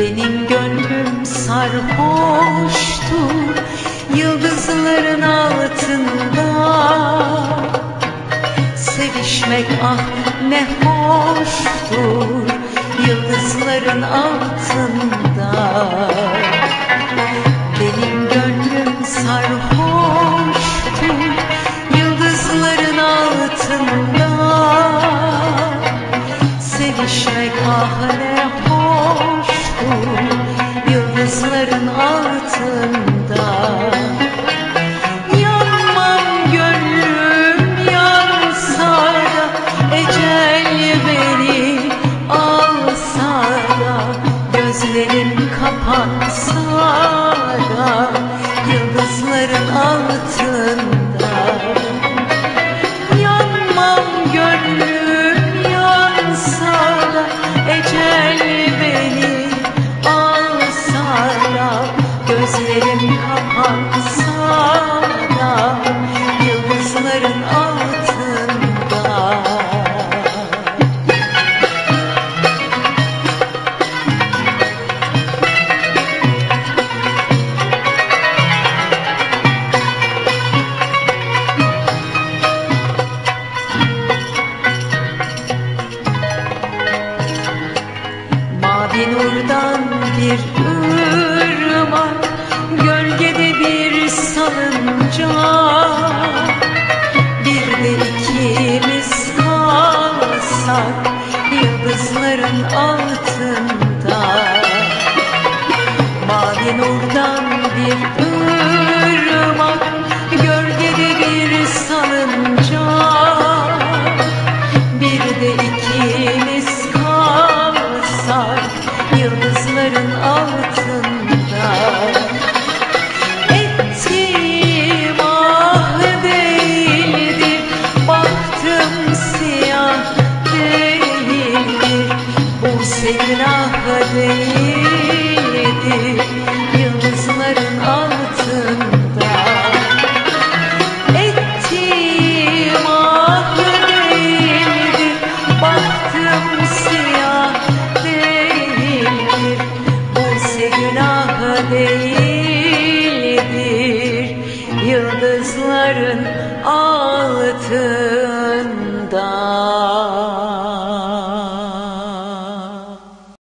Benim gönlüm sarhoştur yıldızların altında. Sevişmek ah ne hoştur yıldızların altında. Benim gönlüm sarhoştur yıldızların altında. Sevişmek ah ne hoştur yıldızların altında. Yanmam gönlüm yansa da, ecel beni alsa da, gözlerim kapansa da yıldızların altında. Yanmam gönlüm yansa da, ecel beni alsa da, gözlerim kapansa da yıldızların altında. Mavi nurdan bir ırmak, gölgede bir salıncak. Bir de ikimiz kalsak yıldızların altında. Mavi nurdan bir ırmak, gölgede bir salıncak. Bir de ikimiz kalsak yıldızların altında. Ettiğim ah değildir, bahtım siyah değildir, bu günah değildir yıldızların altında. Ettiğim ah değildir, bahtım siyah değildir, bu günah değildir yıldızların altında.